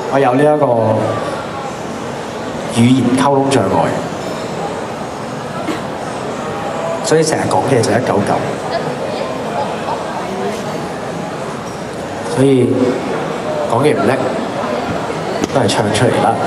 我有呢一個語言溝通障礙，所以成日講嘅就199，所以講嘢唔叻，都係唱出嚟啦。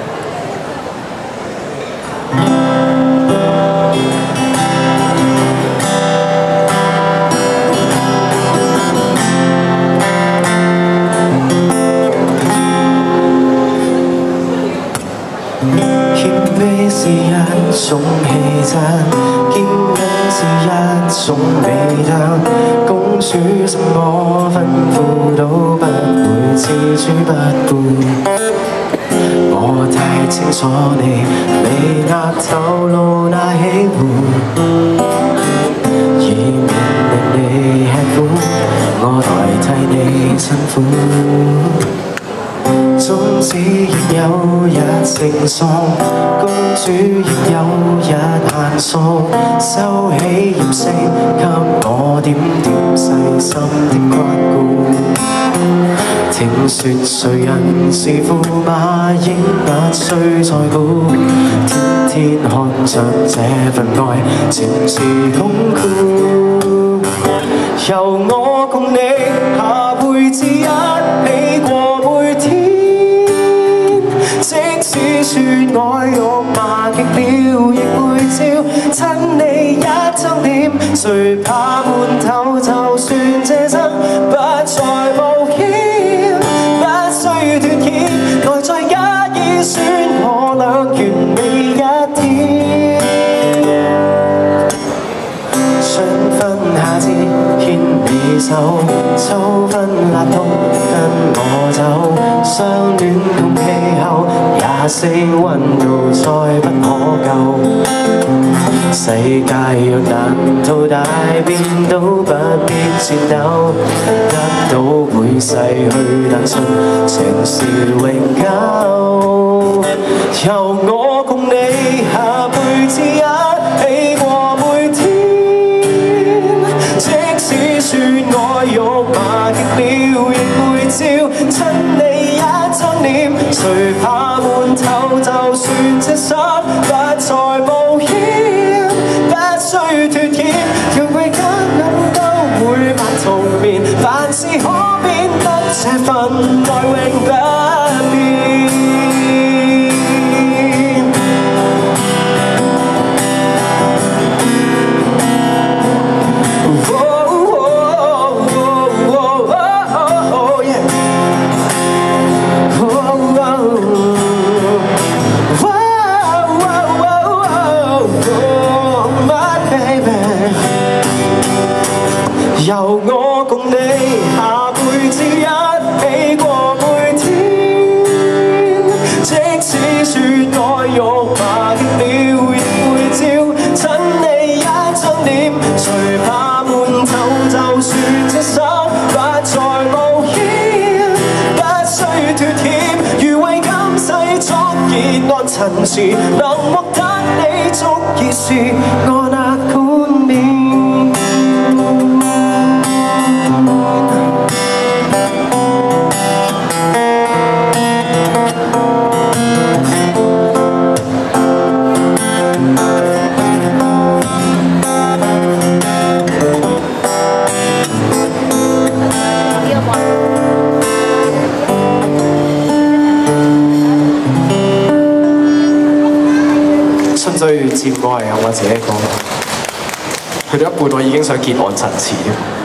是一種氣質，堅忍是一種美德。公主什麼吩咐都不會置諸不顧。我太清楚你未納透露那喜惡，以免令你吃苦，我代替你辛苦。縱使亦有日成熟，公主亦有日限數，收起掩飾，給我點點細心的關顧。聽說誰人是駙馬，應不需再估，天天看着這份愛，情是空虛。由我共你下輩子一起過每天。即使說愛慾罵極了，亦會照親你一張臉。誰怕悶透？就算這生不再冒險，不需脫險，內在假意算我倆完美一天。春分夏至牽你手，秋分立冬跟我走，相戀同氣候。24溫度再不可救，世界若難淘大變都不必戰鬥，得到會逝去，但信情是永久。由我共你下輩子一起過每天，即使說愛慾罵極了，亦會照親你一張臉。誰怕悶透？就算這生不再冒險，不需脫險，條背間眼都會晚同眠。凡事可變得這份愛永不變。由我共你下輩子一起過每天，即使說愛慾罵極了，亦會照親你一張臉。誰怕悶透？就算這生不再冒險，不需脫險。如為今世作熱愛陳詞，能獲得你足以是我那冠冕。春水漸過係我自己講，去到一半我已經想結案陳詞。